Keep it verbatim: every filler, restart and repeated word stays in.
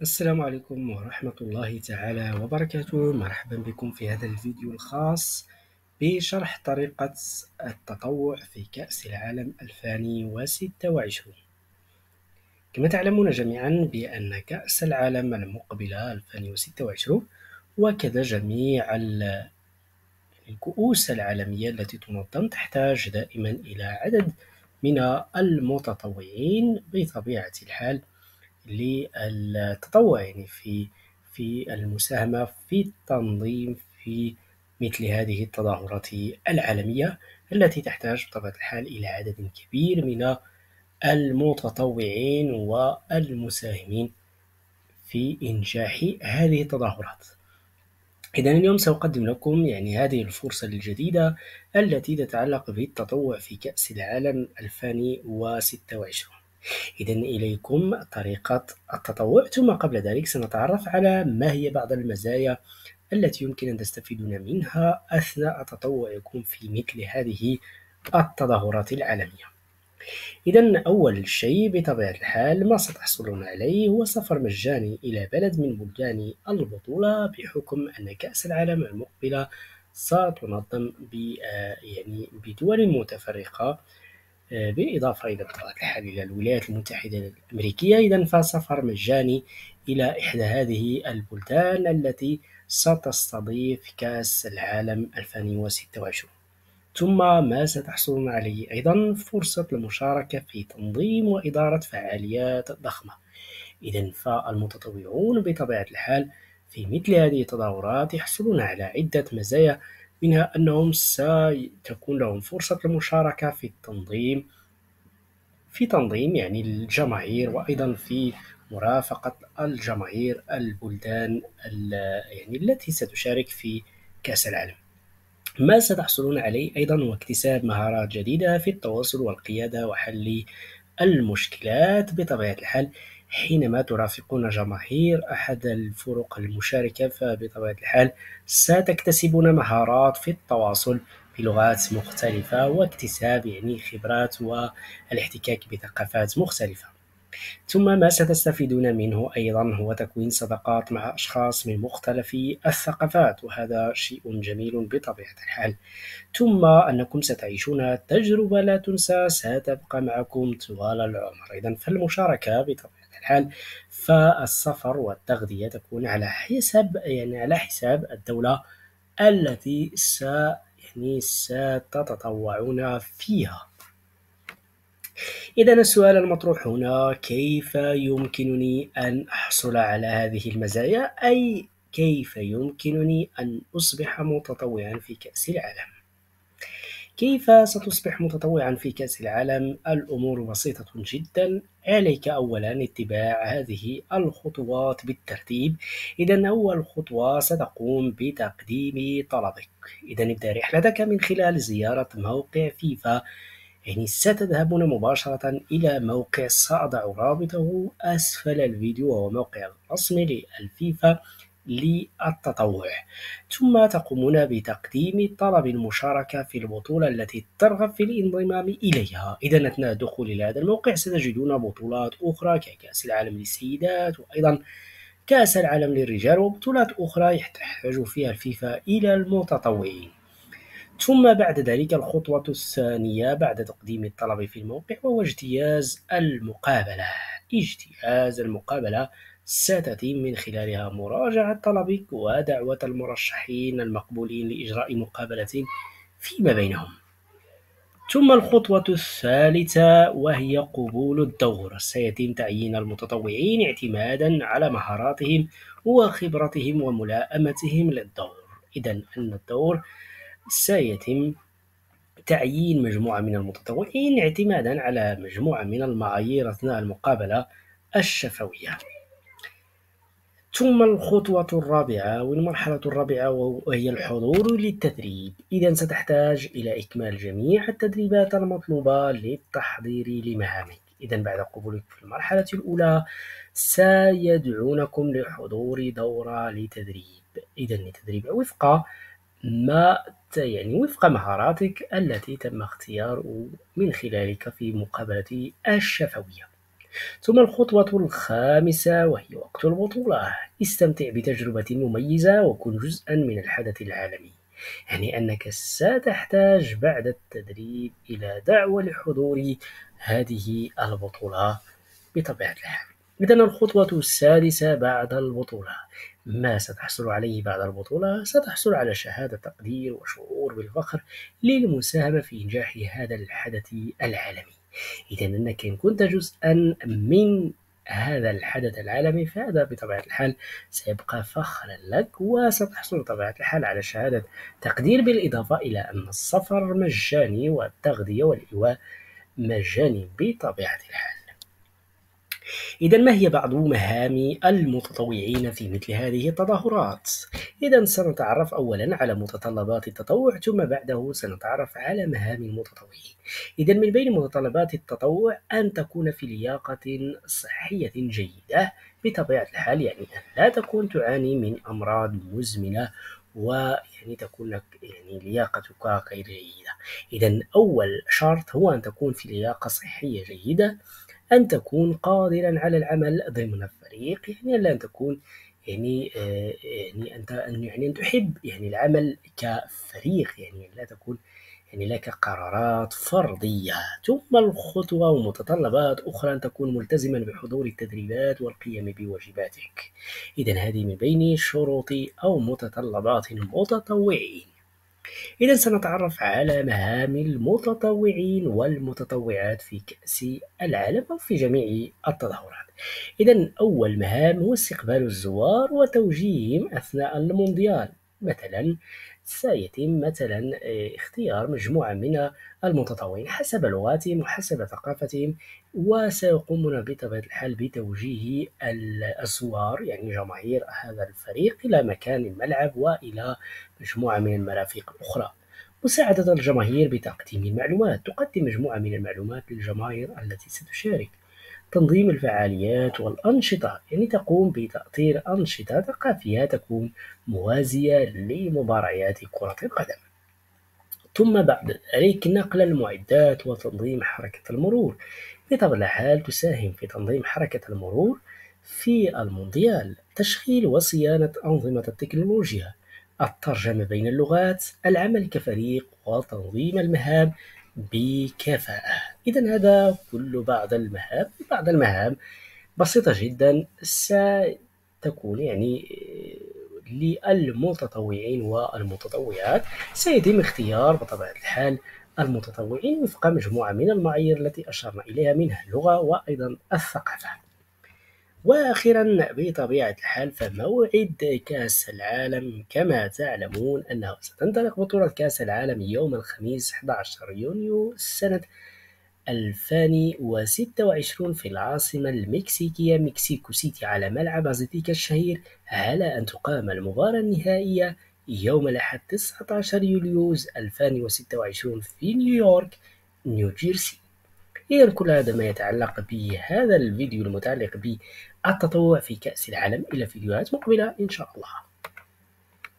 السلام عليكم ورحمة الله تعالى وبركاته. مرحبا بكم في هذا الفيديو الخاص بشرح طريقة التطوع في كأس العالم ألفين وستة وعشرين. كما تعلمون جميعا بأن كأس العالم المقبلة ألفين وستة وعشرين وكذا جميع الكؤوس العالمية التي تنظم تحتاج دائما إلى عدد من المتطوعين بطبيعة الحال للتطوع، يعني في في المساهمة في التنظيم في مثل هذه التظاهرات العالمية التي تحتاج بطبيعة الحال إلى عدد كبير من المتطوعين والمساهمين في إنجاح هذه التظاهرات. إذا اليوم سأقدم لكم يعني هذه الفرصة الجديدة التي تتعلق بالتطوع في كأس العالم ألفين وستة وعشرين. إذا إليكم طريقة التطوع، ثم قبل ذلك سنتعرف على ما هي بعض المزايا التي يمكن أن تستفيدون منها أثناء تطوعكم في مثل هذه التظاهرات العالمية. إذا أول شيء بطبيعة الحال ما ستحصلون عليه هو سفر مجاني إلى بلد من بلدان البطولة، بحكم أن كأس العالم المقبلة ستنظم ب يعني بدول متفرقة، بالإضافة إلى بطبيعة الحال إلى الولايات المتحدة الأمريكية. إذا فسفر مجاني إلى إحدى هذه البلدان التي ستستضيف كأس العالم ألفين وستة وعشرين. ثم ما ستحصلون عليه أيضا فرصة المشاركة في تنظيم وإدارة فعاليات ضخمة. إذا فالمتطوعون بطبيعة الحال في مثل هذه التظاهرات يحصلون على عدة مزايا، منها أنهم ستكون لهم فرصة المشاركة في التنظيم في تنظيم يعني الجماهير، وأيضا في مرافقة الجماهير البلدان يعني التي ستشارك في كأس العالم. ما ستحصلون عليه أيضا هو اكتساب مهارات جديدة في التواصل والقيادة وحل المشكلات. بطبيعة الحال حينما ترافقون جماهير أحد الفرق المشاركة فبطبيعة الحال ستكتسبون مهارات في التواصل بلغات مختلفة واكتساب يعني خبرات والاحتكاك بثقافات مختلفة. ثم ما ستستفيدون منه أيضا هو تكوين صداقات مع أشخاص من مختلف الثقافات، وهذا شيء جميل بطبيعة الحال. ثم أنكم ستعيشون تجربة لا تنسى ستبقى معكم طوال العمر. إذا فالمشاركة بطبيعة الحال فالسفر والتغذية تكون على حساب يعني على حساب الدولة التي س يعني ستتطوعون فيها. إذا السؤال المطروح هنا: كيف يمكنني أن أحصل على هذه المزايا؟ أي كيف يمكنني أن أصبح متطوعا في كأس العالم؟ كيف ستصبح متطوعا في كأس العالم؟ الأمور بسيطة جدا. عليك أولا اتباع هذه الخطوات بالترتيب. إذا أول خطوة ستقوم بتقديم طلبك. إذا ابدأ رحلتك من خلال زيارة موقع فيفا، يعني ستذهبون مباشرة إلى موقع سأضع رابطه أسفل الفيديو، وهو موقع الرسمي للفيفا للتطوع. ثم تقومون بتقديم طلب المشاركة في البطولة التي ترغب في الانضمام إليها. إذا أثناء الدخول إلى هذا الموقع ستجدون بطولات أخرى ككأس العالم للسيدات، وأيضا كأس العالم للرجال، وبطولات أخرى يحتاج فيها الفيفا إلى المتطوعين. ثم بعد ذلك الخطوة الثانية بعد تقديم الطلب في الموقع وهو اجتياز المقابلة. اجتياز المقابلة ستتم من خلالها مراجعة طلبك ودعوة المرشحين المقبولين لإجراء مقابلة فيما بينهم. ثم الخطوة الثالثة وهي قبول الدور. سيتم تعيين المتطوعين اعتمادا على مهاراتهم وخبرتهم وملائمتهم للدور. إذا أن الدور سيتم تعيين مجموعة من المتطوعين اعتمادا على مجموعة من المعايير أثناء المقابلة الشفوية. ثم الخطوة الرابعة والمرحلة الرابعة وهي الحضور للتدريب. إذا ستحتاج إلى إكمال جميع التدريبات المطلوبة للتحضير لمهامك. إذا بعد قبولك في المرحلة الأولى سيدعونكم لحضور دورة لتدريب. إذا لتدريب وفق ما يعني وفق مهاراتك التي تم اختيار من خلالك في مقابلة الشفوية. ثم الخطوة الخامسة وهي وقت البطولة. استمتع بتجربة مميزة وكن جزءا من الحدث العالمي، يعني أنك ستحتاج بعد التدريب إلى دعوة لحضور هذه البطولة بطبيعة الحال. إذن الخطوة السادسة بعد البطولة، ما ستحصل عليه بعد البطولة؟ ستحصل على شهادة تقدير وشعور بالفخر للمساهمة في إنجاح هذا الحدث العالمي. إذا أنك إن كنت جزءا من هذا الحدث العالمي فهذا بطبيعة الحال سيبقى فخرا لك، وستحصل بطبيعة الحال على شهادة تقدير، بالإضافة إلى أن السفر مجاني والتغذية والإيواء مجاني بطبيعة الحال. إذا ما هي بعض مهام المتطوعين في مثل هذه التظاهرات؟ إذا سنتعرف أولا على متطلبات التطوع، ثم بعده سنتعرف على مهام المتطوعين. إذا من بين متطلبات التطوع أن تكون في لياقة صحية جيدة بطبيعة الحال، يعني أن لا تكون تعاني من أمراض مزمنة ويعني تكون لك يعني لياقتك غير جيدة. إذا أول شرط هو أن تكون في لياقة صحية جيدة، أن تكون قادرا على العمل ضمن فريق، يعني لا أن تكون يعني آه، يعني أنت أن يعني أن تحب يعني العمل كفريق، يعني لا تكون يعني لك قرارات فردية. ثم الخطوة ومتطلبات أخرى أن تكون ملتزما بحضور التدريبات والقيام بواجباتك. إذا هذه من بين شروط أو متطلبات المتطوعين. إذا سنتعرف على مهام المتطوعين والمتطوعات في كأس العالم أو في جميع التظاهرات. إذا أول مهام هو استقبال الزوار وتوجيههم أثناء المونديال. مثلا سيتم مثلا آه، اختيار مجموعة من المتطوعين حسب لغاتهم وحسب ثقافتهم، وسيقومون بطبيعة الحال بتوجيه الزوار يعني جماهير هذا الفريق إلى مكان الملعب وإلى مجموعة من المرافق الأخرى. مساعدة الجماهير بتقديم المعلومات، تقدم مجموعة من المعلومات للجماهير التي ستشارك. تنظيم الفعاليات والأنشطة، يعني تقوم بتأطير أنشطة ثقافية تكون موازية لمباريات كرة القدم. ثم بعد ذلك نقل المعدات وتنظيم حركة المرور. بطبيعة الحال تساهم في تنظيم حركة المرور في المونديال. تشغيل وصيانة أنظمة التكنولوجيا، الترجمة بين اللغات، العمل كفريق، وتنظيم المهام بكفاءة. إذا هذا كل بعض المهام بعض المهام بسيطة جدا ستكون يعني للمتطوعين والمتطوعات. سيتم اختيار بطبيعة الحال المتطوعين وفق مجموعة من المعايير التي أشرنا إليها، منها اللغة وأيضا الثقافة. وأخيرا بطبيعة الحال فموعد كأس العالم، كما تعلمون أنه ستنطلق بطولة كأس العالم يوم الخميس أحد عشر يونيو سنة ألفين وستة وعشرين في العاصمة المكسيكية مكسيكو سيتي على ملعب أزتيكا الشهير، على أن تقام المباراة النهائية يوم الأحد تسعة عشر يوليو ألفين وستة وعشرين في نيويورك نيوجيرسي. إذا كل هذا ما يتعلق بهذا الفيديو المتعلق بالتطوع في كأس العالم. إلى فيديوهات مقبلة إن شاء الله.